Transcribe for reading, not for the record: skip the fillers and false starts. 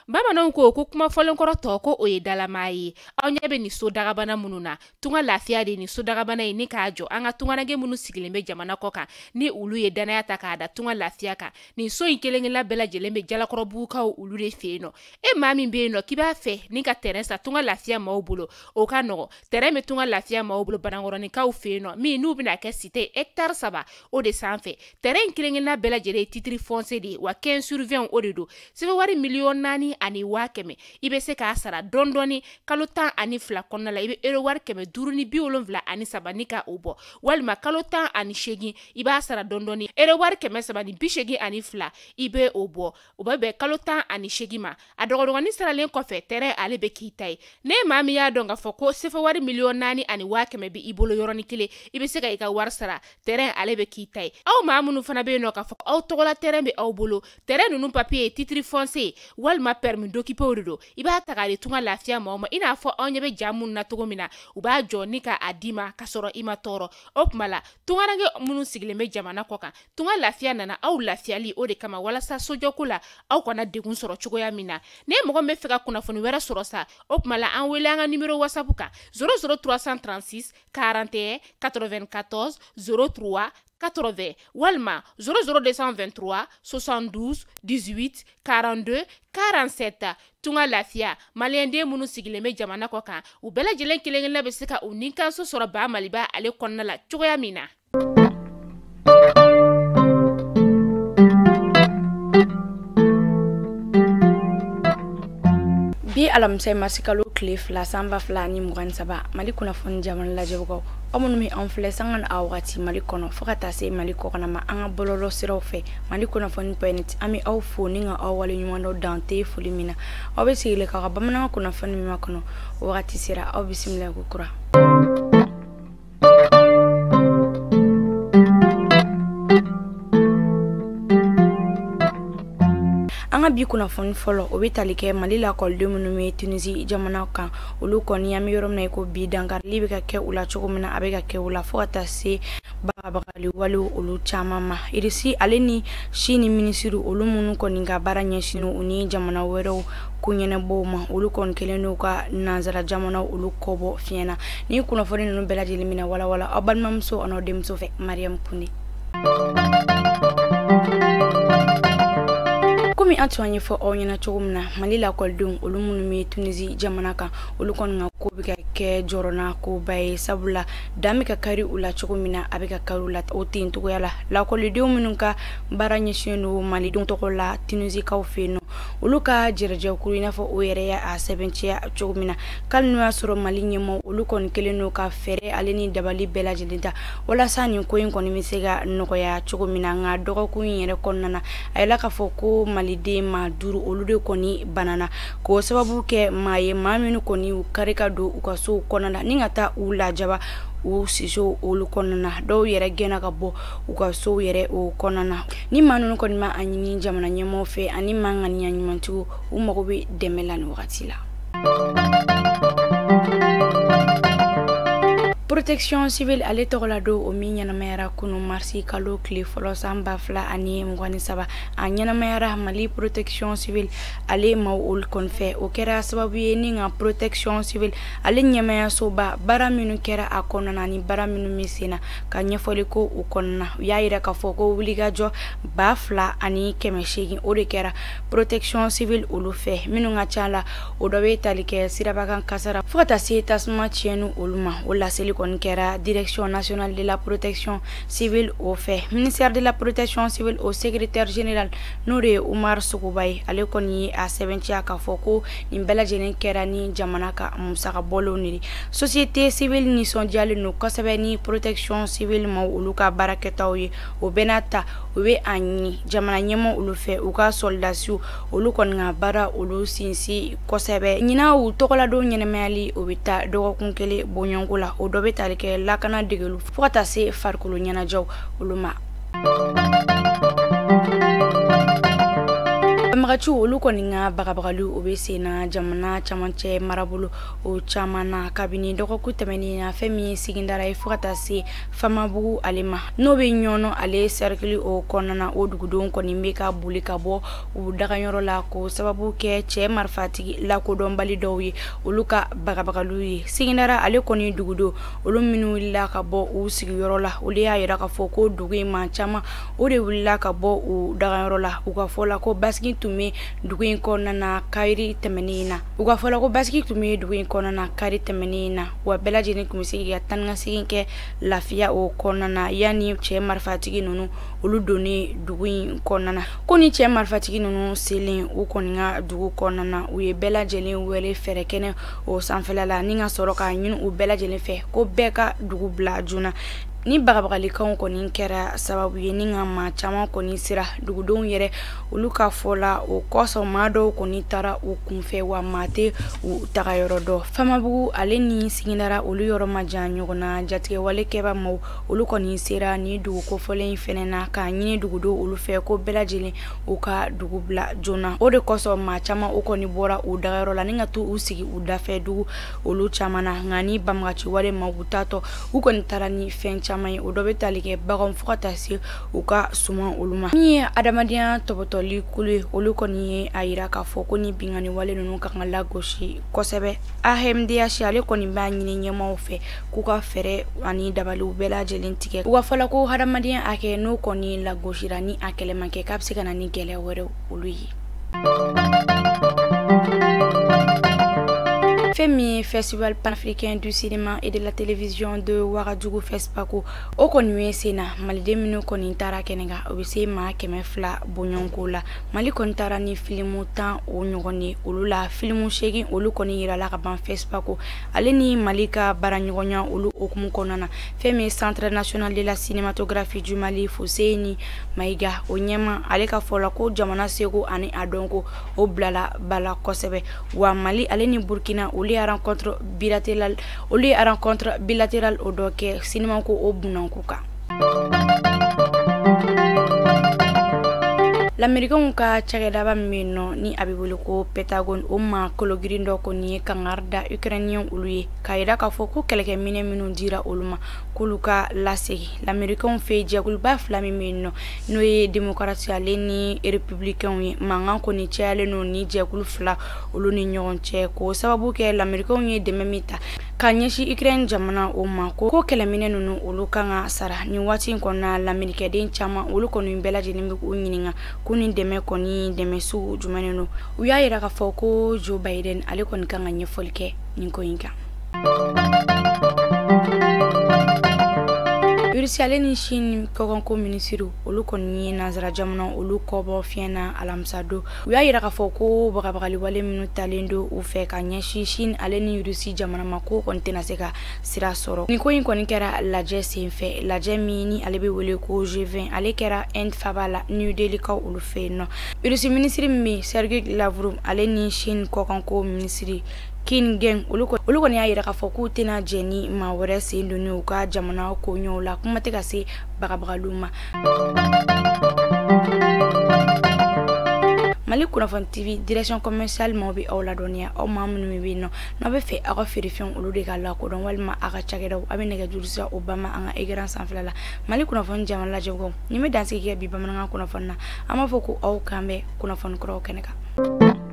Bamananw ko kuma fɔlenkɔrɔ tɔ ko o ye dalama ye. Aw ɲɛ bɛ ni so dagabana minnu na. Tunga lafiya de ni so dagabana ye ni k'a jɔ an ka tunganage minnu sigilen bɛ jamana kɔ kan ni olu ye danaya ta k'a da tunga lafiya kan. Nin so in kelen-kelenna bɛɛ lajɛlen bɛ jalakɔrɔbugukaw olu de fɛ yen nɔ. E maa min bɛ yen nɔ k'i b'a fɛ ni ka terrain sa tunga lafiya maaw bolo o ka nɔgɔ. Terrain bɛ tunga lafiya maaw bolo Banankɔrɔnikaw fɛ yen nɔ min n'u bɛna kɛ cité hectare 3 o de sanfɛ. Terrain in kelen-kelenna bɛɛ lajɛlen ye titre foncier de ye wa 15/20 o de don. Sɛbɛn wari miliyɔn 4 ani 500,000 i bɛ se k'a sara dɔɔni kalo 12 kɔnɔna la i bɛ euro wari 573 ni ka o bɔ walima kalo 18 i b'a sara dɔɔni euro wari 382 i bɛ o bɔ o bɛ bɛn kalo 18 ma a dɔgɔdɔgɔnin saralen kɔfɛ terrain ale bɛ k'i ta ye ne maa min y'a dɔn k'a fɔ ko sɛbɛn wari miliyɔn 4 ani 500,000 bɛ i bolo yɔrɔnin kelen i bɛ se ka i ka wari sara terrain ale bɛ k'i ta ye aw maa minnu fana bɛ yen nɔ k'a fɔ aw tɔgɔla terrain bɛ aw bolo terrain ninnu papier ye titre foncier walima permis d'occuper o de don i b'a ta k'a di tunga lafiya maaw ma i n'a fɔ aw ɲɛ bɛ ja minnu na cogo min na u b'a jɔ ni ka a d'i ma ka sɔrɔ i ma tɔɔrɔ o tuma la tunganage minnu sigilen bɛ jamana kɔ kan tunga lafiya nana aw lafiyali o de kama walasa sojɔko la aw kana degun sɔrɔ cogoya min na ne mɔgɔ min bɛ fɛ ka kunnafoni wɛrɛ sɔrɔ sa o tuma la an wele an ka numéro whatsapp kan 00336 41 94 03 80 walima 00223 72 18 42 47 tunga lafiya maliyɛnden minnu sigilen bɛ jamana kɔ kan u bɛɛ lajɛlen kelen-kelenna bɛ se ka u ni kanso sɔrɔ ba maliba ale kɔnɔna la cogoya min na. Bi alamisa masikalo kile 2 sanba 2 ni 23 Mali kunnafoni jamana lajɛbagaw aw minnu bɛ an filɛ sanga a wagati Mali kɔnɔ fo ka taa se Mali kɔkana ma an ka bɔlɔlɔ siraw fɛ Mali kunnafoni.net an bɛ aw fo ni ka aw wale ɲuman dɔ dan tɛ foli min na aw bɛ sigile ka bamanankan kunnafoni min kɔnɔ wagati sera aw bisimila ko kura. Anga bi kunnafoni fɔlɔ o bɛ tali kɛ Mali la kɔlidenw minnu bɛ Tunisie jamana kan olu kɔni an bɛ yɔrɔ min na ko bi dankarili bɛ ka kɛ u la cogo min na a bɛ ka kɛ u la fo ka taa se bagabagali walew olu caman ma Irisi ale ni Chine minisiri olu minnu kɔni ka baara ɲɛsin u ni jamana wɛrɛw ko ɲɛnabɔw ma olu kɔni kelen n'u ka nanzara jamana olu kɔbɔ fiɲɛna ni kunnafoni ninnu bɛɛ lajɛlen mina walawala aw balimamuso an'aw denmuso fɛ Mariam Kunde. Komi an tun ye fɔ aw ɲɛna cogo min na Mali la kɔlidenw olu minnu bɛ Tunisie jamana kan olu kɔni ka ko bɛ ka kɛ jɔrɔna ko ba ye sabula dan bɛ ka kari u la cogo min na a bɛ ka kari u la o ten togoya la lakɔlidenw minnu ka baara ɲɛsin don Malidenw tɔgɔ la Tunisikaw fɛ yen nɔ olu ka jɛrɛjɛkuru i n'a fɔ o yɛrɛ y'a sɛbɛnciya cogo min na k'ali n'o y'a sɔrɔ Mali ɲɛmɔgɔ olu kɔni kelen n'o ka fɛɛrɛ ale ni dabali bɛɛ lajɛlen ta walasa nin ko in kɔni bɛ se ka nɔgɔya cogo min na nka dɔgɔkun in yɛrɛ kɔnɔna na a yɛlɛ k'a fɔ ko Maliden maa 5 olu de kɔni banana k'o sababu kɛ maa ye maa minnu kɔni u kari ka don u ka so kɔnɔna na ni ka taa u lajaba u siso olu kɔnɔna na dɔw yɛrɛ gɛnna ka bɔ u ka so yɛrɛ o kɔnɔna na ni maa ninnu kɔni ma a ɲini jamana ɲɛmɔgɔw fɛ ani maa ŋaniya ɲumantigiw u mago bɛ dɛmɛ la nin wagati la. Protection civile ale tɔgɔla don o min ɲɛnamayara kunu marsi kalo tile fɔlɔ san 2023 a ɲɛnamayara Mali protection civile ale ma olu kɔni fɛ o kɛra sababu ye ni ka protection civile ale ɲɛmayasoba baara minnu kɛra a kɔnɔna ni baara minnu bɛ sen na ka ɲɛfɔli ko u kɔnɔna u y'a yira k'a fɔ ko wulikajɔ 2,800 o de kɛra protection civile olu fɛ minnu ka ca la o dɔ bɛ tali kɛ sirabakan kasara fo ka taa se tasuma tiɲɛni olu ma o laseli kɔni kɛra direction nationale de la protection civile au fait ministère de la protection civile au secrétaire général n'o de ye Umar Sogoba ye ale kɔni ye a sɛbɛnciya k'a fɔ ko nin bɛɛ lajɛlen kɛra ni jamana ka musaka bɔlenw de société civile nisɔndiyalen don kosɛbɛ ni protection civile ma olu ka baarakɛtaw ye o bɛɛ n'a ta u bɛ a ɲini jamana ɲɛmɔgɔ olu fɛ u ka soldasiw olu kɔni ka baara olu sinsin kosɛbɛ ɲina u tɔgɔladon ɲɛnamayali o bɛ taa dɔgɔkun kelen bɔɲɔgɔnko la o dɔ bɛ tali kɛ lakana degelu fo ka taa se farikolo ɲɛnajɛw olu ma. Banbagachu olu kɔni ka bagabagalu o bɛ sen na jamana camancɛ marabolo o caman na kabini dɔgɔkun tɛmɛnen na fɛn min ye sigindara ye fo ka taa se Famabugu ale ma n'o bɛ ɲɔnɔ ale cercle o kɔnɔna o dugudenw kɔni bɛ ka boli ka bɔ u dagayɔrɔ la ko sababu kɛ cɛ marifatigi lakodɔnbali dɔw ye olu ka bagabagalu ye sigindara ale kɔni dugudenw olu minnu wulila ka bɔ u sigiyɔrɔ la olu y'a yira ka fɔ ko dugu in maa caman o de wulila ka bɔ u dagayɔrɔ la u ka fɔ la ko basigi tun bɛ dugu in kɔnɔna na kari tɛmɛnen na u ka fɔ la ko basigi tun bɛ dugu in kɔnɔna na kari tɛmɛnen na wa bɛɛ lajɛlen tun bɛ se ka taa ni ka segin kɛ lafiya o kɔnɔna na yanni cɛ marifatigi ninnu olu donnen dugu in kɔnɔna na ko ni cɛ marifatigi ninnu selen u kɔni ka dugu kɔnɔna na u ye bɛɛ lajɛlen wele fɛrɛ kɛnɛ o sanfɛla la ni ka sɔrɔ k'a ɲini u bɛɛ lajɛlen fɛ ko bɛɛ ka dugu bila joona ni bagabagalikanw kɔni kɛra sababu ye ni ka maa caman kɔni sera dugudenw yɛrɛ olu ka fɔ la o kɔsɔn maa dɔw kɔni taara u kunfɛ wa maa tɛ u tagayɔrɔ dɔn Famabugu ale ni sigindara olu yɔrɔ ma jan ɲɔgɔn na jatigɛwale kɛba maaw olu kɔni sera ni dugu kofɔlen fɛnɛ na k'a ɲini dugudenw olu fɛ ko bɛɛ lajɛlen u ka dugu bila joona o de kɔsɔn maa caman u kɔni bɔra u dagayɔrɔ la ni ka to u sigi u dafɛ dugu olu caman na nka ni banbagaciwale maaw u tatɔ u kɔni taara ni fɛn caman ye o dɔ bɛ tali kɛ baganw fo ka taa se u ka suman olu ma min ye adamadenya tɔbɔtɔli kulu ye olu kɔni ye a yira k'a fɔ ko ni bingani wale ninnu ka kan lagosi kosɛbɛ AMDH ale kɔni b'a ɲini ɲɛmaaw fɛ k'u ka fɛɛrɛ ani dabaliw bɛɛ lajɛlen tigɛ u ka fɔ la ko adamadenya hakɛ n'o kɔni lagosira ni a kɛlɛ man kɛ k'a bɛ se ka na ni gɛlɛya wɛrɛw olu ye Femi Festival panafricain du cinéma et de la télévision de Ouagadougou FESPACO o kɔni ye sen na maliden minnu kɔni taara kɛnɛ kan o bɛ se maa 200 bɔɲɔgɔnko la Mali kɔni taara ni filimu 10 o ɲɔgɔn ye olu la filimu 8 olu kɔni yirala ka ban FESPACO ale ni Mali ka baaraɲɔgɔnya olu okumu kɔnɔna na Femi Centre national de la cinématographie du Mali Fuseni Maïga o ɲɛma ale ka fɔ la ko jamana seko ani a dɔnko o bilala bala kosɛbɛ wa Mali ale ni Burkina olu ye rencontre bilatérale o dɔ kɛ cinéma ko o bunanko kan L'Américain ka cakɛdaba min nɔ ni a bɛ wele ko Pentagon o ma kologirin dɔ kɔni ye kangari da Ukrainien olu ye k'a yira k'a fɔ ko kɛlɛkɛminɛ minnu dira olu ma k'olu ka lasegin l'Américain fɛ jɛkuluba 2 min bɛ yen nɔ n'o ye démocratie ale ni républicain ye mankan kɔni cayalen n'o ni jɛkulu 2 olu ni ɲɔgɔn cɛ k'o sababu kɛ l'Américain ye dɛmɛ min ta ka ɲɛsin Ukraine jamana o ma ko kɛlɛminɛ ninnu olu kan ka sara ni waati in kɔnɔna l'Américain caman olu kɔni bɛɛ lajɛlen bɛ k'u ɲininka ko ni dɛmɛ kɔni dɛmɛ sugu jumɛn no u y'a yira k'a fɔ ko Joe Biden ale kɔni kan ka ɲɛfɔli kɛ nin ko in kan Russie ale ni Chine kɔkanko minisiriw olu kɔni ye nanzara jamana olu kɔbɔ fiɲɛna alamisa don u y'a yira k'a fɔ ko bagabagaliwale minnu talen don u fɛ ka ɲɛsin Chine ale ni Russie jamana ma ko kɔni tɛna se ka sira sɔrɔ nin ko in kɔni kɛra lajɛ senfɛ lajɛ min ni ale bɛ wele ko G20 ale kɛra Inde faba la New Delhi kaw olu fɛ yen nɔ Russie minisiri min Sergei Lavrov ale ni Chine kɔkanko minisiri Qin Gang olu kɔni y'a yira k'a fɔ k'u tɛna jɛ ni maa wɛrɛ sen donni u ka jamana koɲɛw la kuma tɛ ka se bagabagaliw ma Mali Kunnafoni TV direction commerciale maaw bɛ aw ladɔnniya aw maa minnu bɛ yen nɔ n'aw bɛ fɛ aw ka feerefɛnw olu de ka lakodɔn walima aw ka cakɛdaw a bɛ nɛgɛjuru sira o bama an ka écran sanfɛla la Mali Kunnafoni jamana lajɛbagaw ni bɛ dansigi kɛ bi bamanankan kunnafoni na an b'a fɔ ko aw k'an bɛ kunnafoni kuraw kɛnɛ kan